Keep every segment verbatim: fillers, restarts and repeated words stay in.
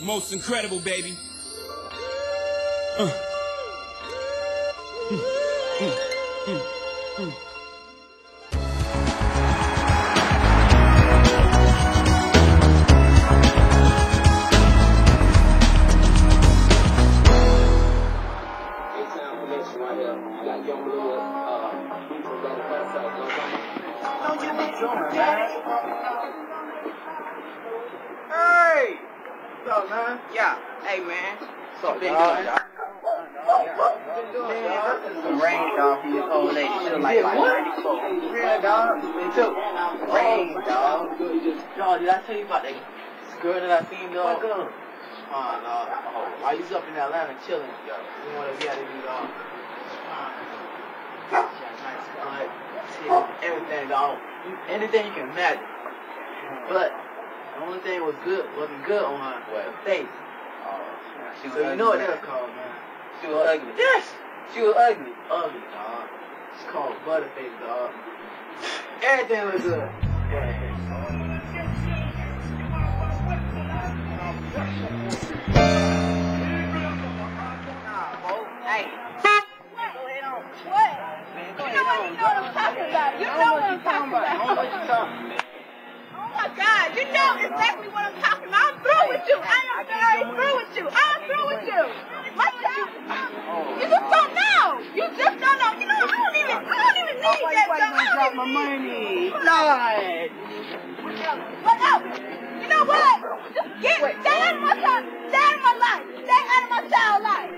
Most incredible, baby. Uh. Mm, mm, mm, mm. Hey! What's up, man? Yeah. Hey, man. What's up, been dog? doing, dog? Man, some rain, dog, from this old lady. She was like, like ninety-four. Real, dog. Me too. Rain, dog. Dog, did I tell you about that girl that I seen, dog? What girl? Oh, no. Oh, I used up in Atlanta chilling, yo. You know what we had to do, dog? She had nice butt, titties, everything, dog. You- Anything you can imagine. But the only thing was good, wasn't good on her, was her face. She was So you ugly, know what man. that's called, man. She was ugly. Yes! She was ugly. Ugly, dog. It's called Butterface, dog. Everything was good. Hey. What? You know what, you know what I'm talking about. You know what I'm talking about. I don't know what you're talking about. Oh my God, you know exactly what I'm talking about. I'm through with you. I am very through with you. I'm through with you. My God. You just don't know. You just don't know. You know, I don't even, I don't even need that stuff. I don't even my need money. Lord. What else? You know what? Just get, stay out of my time. Stay out of my life. Stay out of my child life.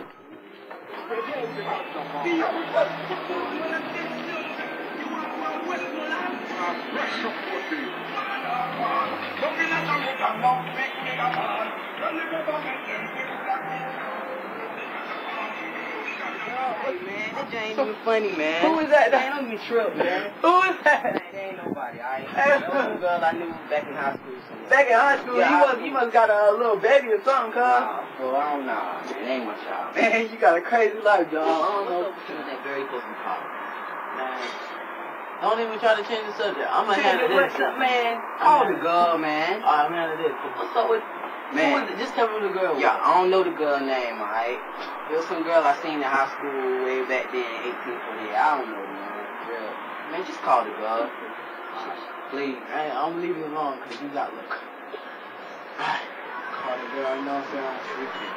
Hey, man, that ain't even funny, man. Who is that? That ain't even trip, man. Who is that? That ain't nobody, alright? That was a girl I knew back in high school somewhere. Back in high school, Yeah, you high must, you must got a little baby or something, cuz. Nah, bro, I don't know, man. That ain't my child. Man, you got a crazy life, dog. I don't know. What's up with that very close call? Man, don't even try to change the subject. I'm gonna handle this. What's up, man? Call the girl, man. Alright, I'm handle this. What's up with... Man. Who is it? Just tell me who the girl was. Yeah, I don't know the girl name, alright? There was some girl I seen in high school way back then in eighteen forty-eight. I don't know, man. Real. Man, just call the girl. Please. Hey, I'm leaving you alone because you got look. Alright. Call the girl, you know what I'm saying? I'm freaking.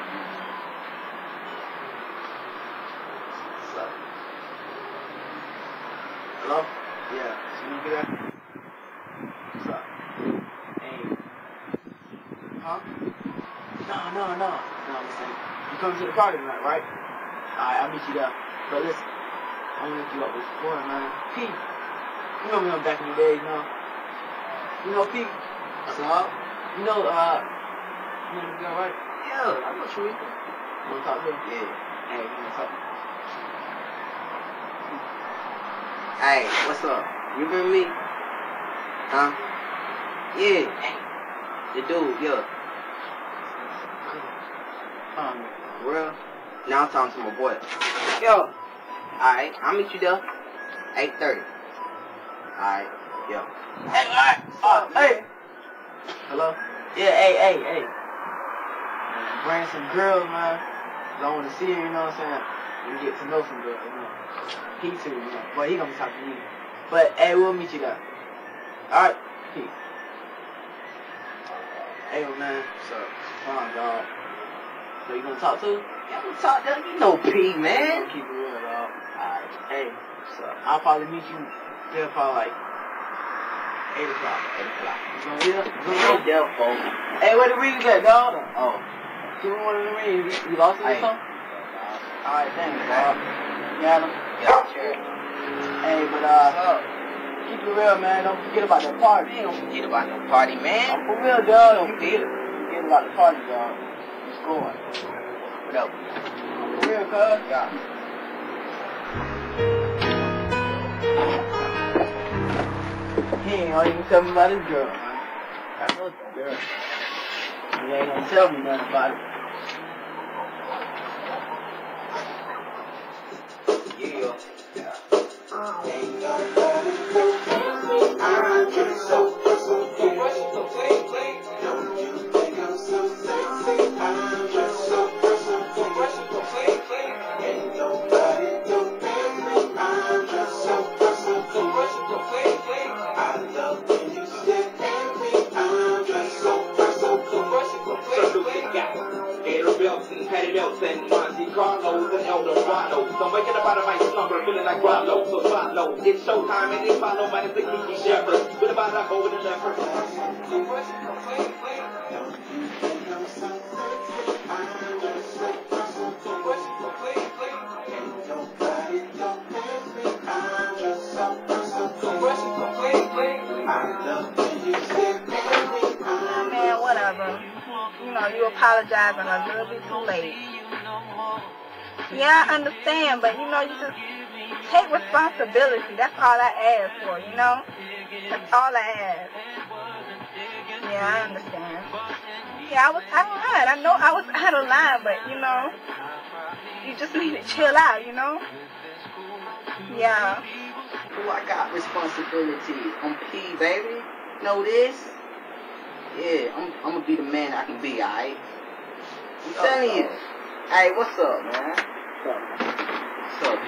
What's up? Hello? Yeah. See you there? What's up? Hey. Huh? No, no, no. No, I'm saying. You coming to the party tonight, right? Alright, I'll meet you there. But listen, I'm gonna hook you up with this boy, man. Pete. You know me from back in the day, you know? You know Pete? What's up? You know, uh, you know the girl, right? Yeah, I know Sharika. You wanna talk to her? Yeah. Hey, you wanna talk to her? Hey, what's up? You remember me? Huh? Yeah. Hey. The dude, yeah. Um, Real? Now I'm talking to my boy. Yo. Alright, I'll meet you there. eight thirty. Alright, yo. hey, alright. Uh, hey. Hello? Yeah, hey, hey, hey. Bring some girls, man. I want to see her, you know what I'm saying? We get to know some girls, you know. He too, you know. But he gonna be talking to me. But, hey, we'll meet you there. Alright? Peace. Hey, man. What's up? Come on, dog. So you gonna talk to? Yeah, we talk to you know P, man. Keep it real, dog. Alright. Hey, so I'll probably meet you there probably like eight o'clock. eight o'clock. You gonna hear? You gonna Hey, hear? there, folks. Hey, where the rings at, dog? Oh. Give me one of the rings. You, you lost it or Hey. something? Alright, thanks, dog. You got them? Yeah, sure. Hey, but uh, What's up? keep it real, man. Don't forget about that party. Man, don't forget about no party, man. I'm for real, dog. Don't You forget, did. forget about the party, dog. It's going. What up? I'm for real, cuz. Yeah. He ain't gonna even tell me about his girl, man. I know it's a girl. He ain't gonna tell me nothing about it. Yeah. Yeah. I get so, so, so, so, so, so, so, so, so, so, so, so, so, else and Monte Carlos and El Dorado. So I'm waking up out of my slumber, feeling like Rollo, so follow. It's showtime and they follow minus the Kiki Shepherd. With about that over the leopard. Man, whatever. You know, you apologizing a little bit too late. Yeah, I understand, but you know, you just take responsibility. That's all I ask for, you know? That's all I ask. Yeah, I understand. Yeah, I was out of line. I know I was out of line, but you know, you just need to chill out, you know? Yeah. Ooh, I got responsibility. I'm P, baby. Know this? Yeah, I'm, I'm gonna be the man I can be, alright? I'm telling you. Hey, what's up, man? What's up?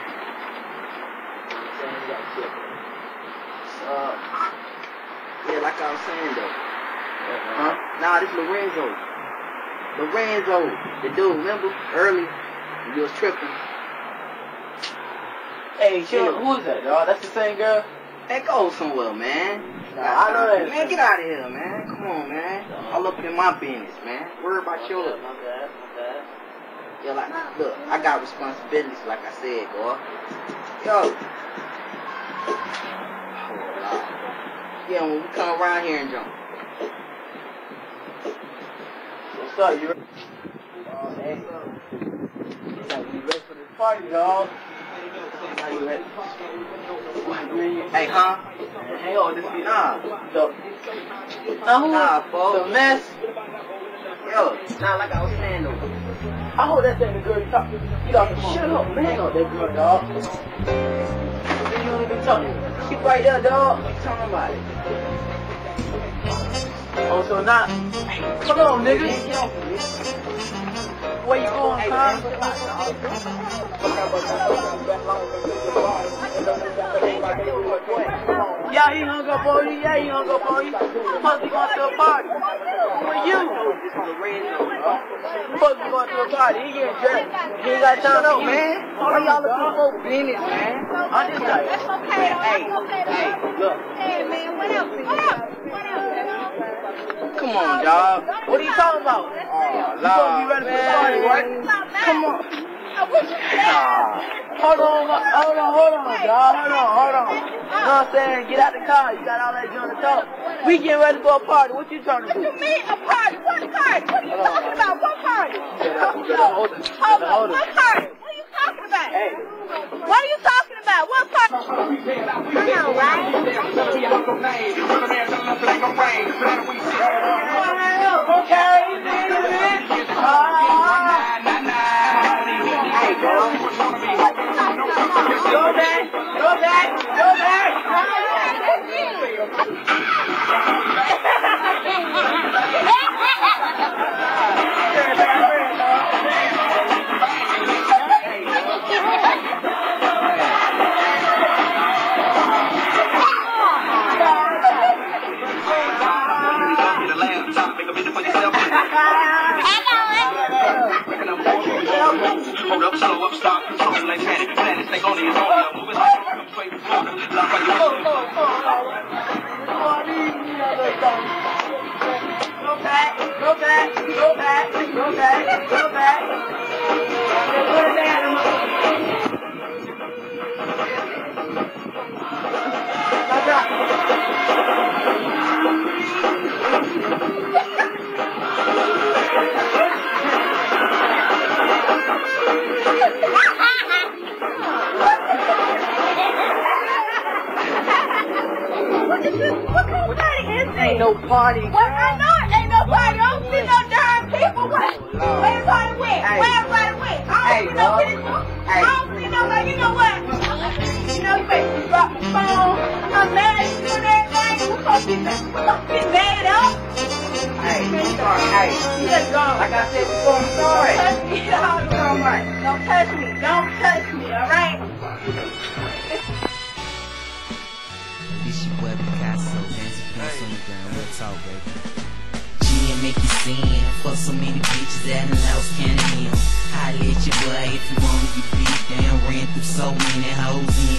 What's up? Yeah, like I was saying though. Huh? Nah, this Lorenzo. Lorenzo, the dude, remember? Early, when you was tripping. Hey, chill. Who is that, dog? That's the same girl? Man, go somewhere, man. Nah, I know that. Man, get out of here, man. Come on, man. All up in my business, man. Worry about yours. My bad, my bad. Yo, like, look, I got responsibilities, like I said, boy. Yo. Oh, Lord. Yeah, when we come around here and jump. What's up, you ready? Oh, hey. You ready for this party, dog? Are you ready? Hey, huh? Hey, oh, this be Nah. the Nah, who? Nah, folks. The mess. Yo, nah, like I was saying, though. I hope that thing the girl you talk to. You got to shut up, man. Hang on, that girl, dog. You don't even talking. She right there, dog. Tell me about it. Oh, so now, come on, nigga. Where you going, Hey, huh? man, Yeah, he hung up on you. Yeah, he hung up on you. Supposed to be going to a party. Who are you? Supposed to be going to a party. He getting dressed. He ain't got time to man. All y'all looking for business, man. I'm just like, That's okay. Hey, That's okay. hey, look. Hey, man, what else? What else? What else? Come on, dog. what are you talking about? Oh, You supposed to be ready for the party, right? Come on. Hold on, hold on, hold on, dog. Hold on, hold on. You know what I'm saying? Get out the car. You got all that joint to talk. We getting ready for a party. What you trying to do? What you mean a party? What party? What are you talking about? What party? Hold Hold on. What party? What are you talking about? Hey. What are you talking about? What party? I know, right? Okay, Hey, girl. Go back, go back, go back. Hold up, slow up, stop, control like panic, panic, think only is only a moving like I'm straight to Florida. Lock on your Go back, go back, go back, go back, go back. Put it down. What is this? What kind of party is this? Ain't no party. What? I know it ain't no party. I don't see no darn people. What? Where everybody went? Hey. Where everybody went? I don't Hey, see no dog. people. Hey. I don't see nobody. You know what? You know, you better drop the phone. I'm mad at you and everything. We're supposed to be, we're supposed to be mad up. Hey, sorry. Hey, You just go. like I said before, I'm sorry. Don't touch me. Don't, All right. don't touch me. Don't touch me, alright? This your boy Picasso, dancing pants on the ground, real talk, baby. G and make you sin, fuck so many bitches that done lost counting him. High But if you wanna get beat down, ran through so many hoes in